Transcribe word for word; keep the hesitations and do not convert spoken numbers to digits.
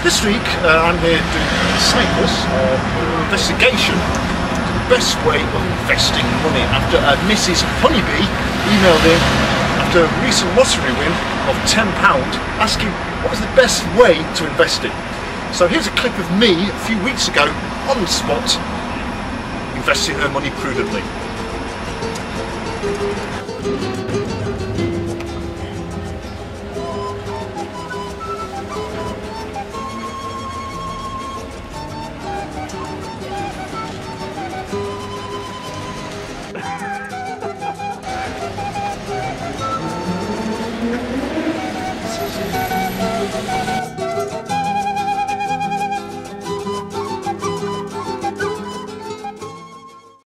this week uh, I'm here doing Cyprus uh, investigation to the best way of investing money after uh, Missus Honeybee emailed in after a recent lottery win of ten pounds asking what was the best way to invest it. So here's a clip of me a few weeks ago on the spot investing her money prudently.